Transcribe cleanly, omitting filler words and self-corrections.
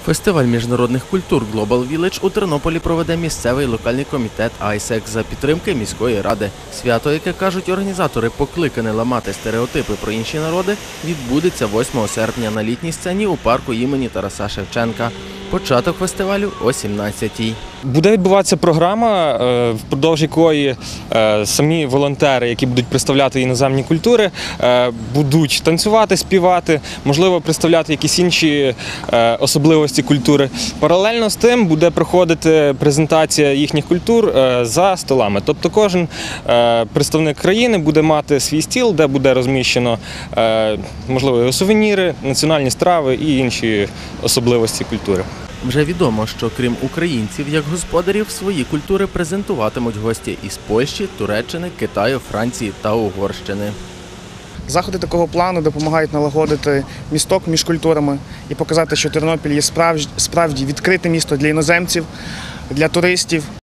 Фестиваль міжнародних культур Global Village у Тернополі проведе місцевий локальний комітет ISEC за підтримки міської ради. Свято, яке, кажуть організатори, покликане ламати стереотипи про інші народи, відбудеться 8 серпня на літній сцені у парку імені Тараса Шевченка. Початок фестивалю о 17-й. Буде відбуватися програма, впродовж якої самі волонтери, які будуть представляти іноземні культури, будуть танцювати, співати, можливо, представляти якісь інші особливості культури. Паралельно з тим буде проходити презентація їхніх культур за столами. Тобто кожен представник країни буде мати свій стіл, де буде розміщено, можливо, сувеніри, національні страви і інші особливості культури. Вже відомо, що крім українців, як господарів, свої культури презентуватимуть гості із Польщі, Туреччини, Китаю, Франції та Угорщини. Заходи такого плану допомагають налагодити місток між культурами і показати, що Тернопіль є справді відкрите місто для іноземців, для туристів.